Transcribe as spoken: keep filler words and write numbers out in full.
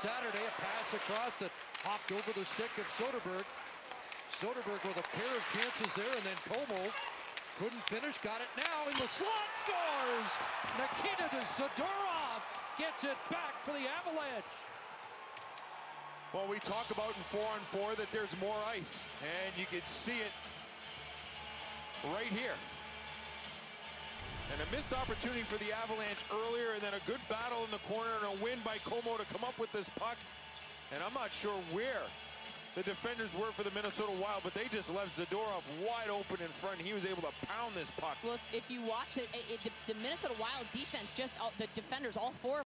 Saturday. A pass across that hopped over the stick of Soderberg. Soderberg with a pair of chances there, and then Como couldn't finish. Got it now in the slot, scores! Nikita to Zadorov gets it back for the Avalanche. Well, we talk about in four on four that there's more ice, and you can see it right here. And a missed opportunity for the Avalanche earlier, and then a good battle in the corner and a win by Como to come up with this puck. And I'm not sure where the defenders were for the Minnesota Wild, but they just left Zadorov wide open in front. He was able to pound this puck. Well, if you watch it, it, it the, the Minnesota Wild defense, just all, the defenders, all four